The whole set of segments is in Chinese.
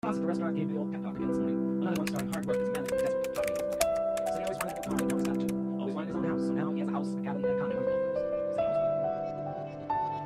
Positive restaurant gave the old pep talk again this morning. Another one starring hard work as a man that desperate poverty in Florida. Said he always wanted a car and no satisfaction. Always wanted his own house, so now he has a house, a cabin, and a condo in the Gold Coast. Said he always wanted.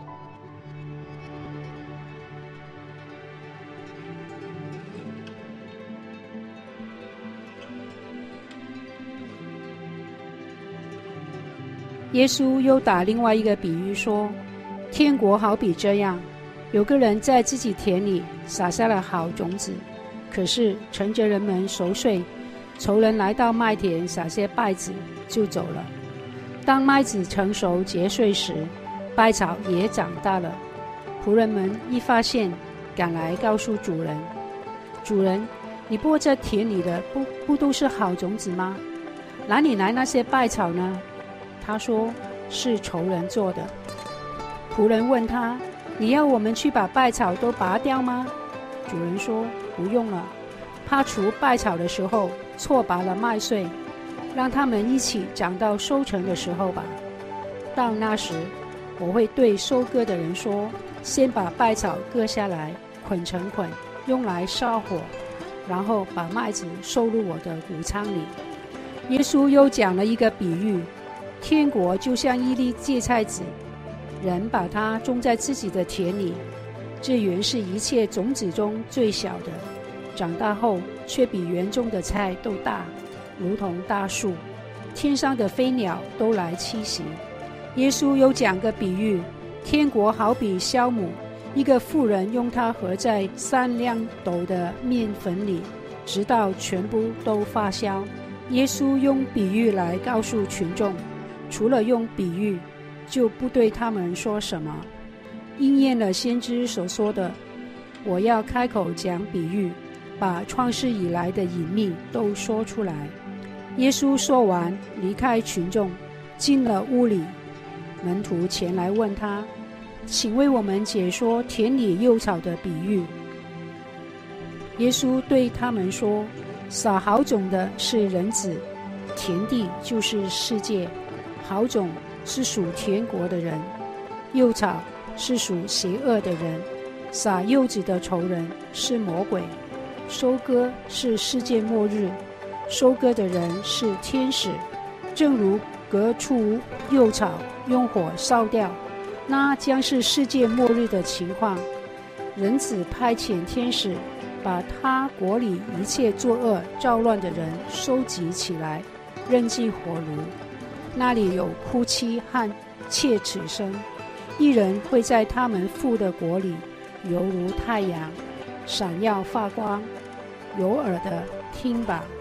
耶稣又打另外一个比喻说，天国好比这样，有个人在自己田里撒下了好种子，可是趁着人们熟睡，仇人来到麦田撒些稗子就走了。当麦子成熟结穗时，稗草也长大了。仆人们一发现，赶来告诉主人，主人，你播这田里的不都是好种子吗？哪里来那些稗草呢？他说，是仇人做的。仆人问他，你要我们去把稗草都拔掉吗？主人说，不用了，怕除稗草的时候错拔了麦穗，让它们一起长到收成的时候吧。到那时，我会对收割的人说，先把稗草割下来，捆成捆，用来烧火，然后把麦子收入我的谷仓里。耶稣又讲了一个比喻，天国就像一粒芥菜籽，人把它种在自己的田里，这原是一切种子中最小的，长大后却比园中的菜都大，如同大树，天上的飞鸟都来栖息。耶稣又讲个比喻，天国好比酵母，一个妇人用它合在3两斗的面粉里，直到全部都发酵。耶稣用比喻来告诉群众，除了用比喻，就不对他们说什么，应验了先知所说的，我要开口讲比喻，把创世以来的隐秘都说出来。耶稣说完，离开群众，进了屋里。门徒前来问他，请为我们解说田里幼草的比喻。耶稣对他们说，撒好种的是人子，田地就是世界，好种是属天国的人，幼草是属邪恶的人，撒柚子的仇人是魔鬼，收割是世界末日，收割的人是天使。正如割出幼草用火烧掉，那将是世界末日的情况。人子派遣天使，把他国里一切作恶造乱的人收集起来，扔进火炉，那里有哭泣和切齿声。一人会在他们父的国里，犹如太阳，闪耀发光。有耳的听吧。